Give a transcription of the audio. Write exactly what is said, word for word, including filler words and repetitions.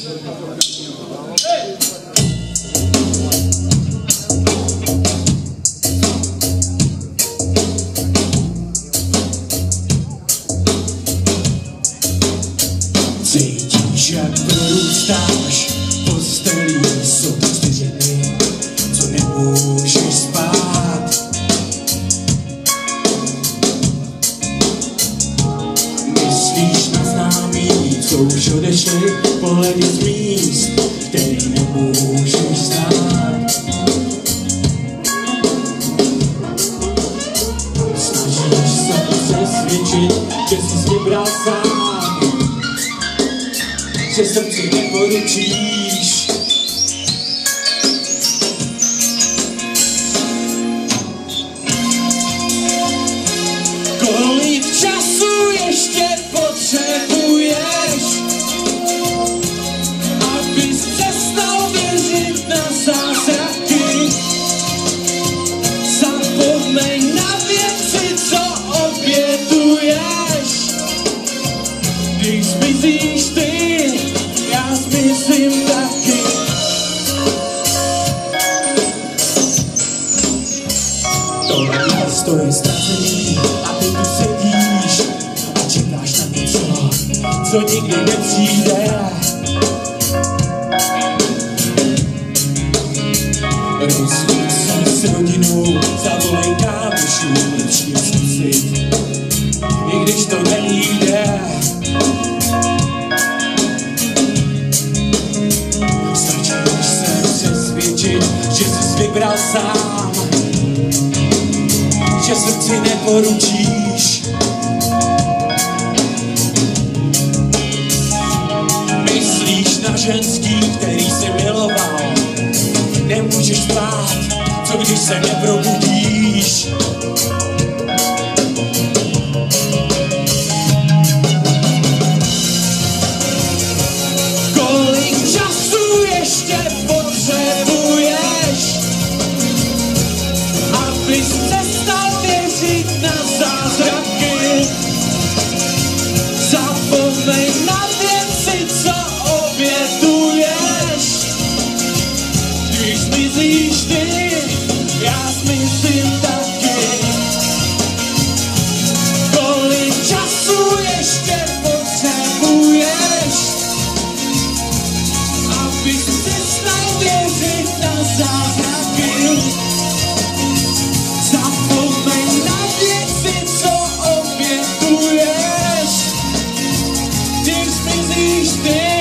Cítíš, jak dorůstáš, postelí jsou čtyři dny, co nemůžeš spát. Myslíš na známý, co už odešli, pohledy z míst, který nemůžeš znát. Snažíš se přesvědčit, že jsi vybral sám, že srdci neporučíš. Kolik času ještě potřebuješ, abys přestal věřit na zázraky? Zapomeň na věci, co obětuješ. Když zmizíš ty, já zmizím taky. Tohle město je ztracený a ty tu sedíš a čekáš na něco, co nikdy nepřijde. Rozluč se s rodinou, zavolej kámošů, lepší je zkusit, i když to nejde. Že jsi vybral sám, že srdci neporučíš. Myslíš na ženský, který jsi miloval, nemůžeš spát, co když se neprobudíš. Kolik času ještě potřebuješ, abys přestal věřit na zázraky? Zapomeň na věci, co obětuješ. Když zmizíš ty, já zmizím taky. Kolik času ještě potřebuješ, abys přestal věřit na zázraky? Zapomeň na věci, co obětuješ. Když zmizíš ty,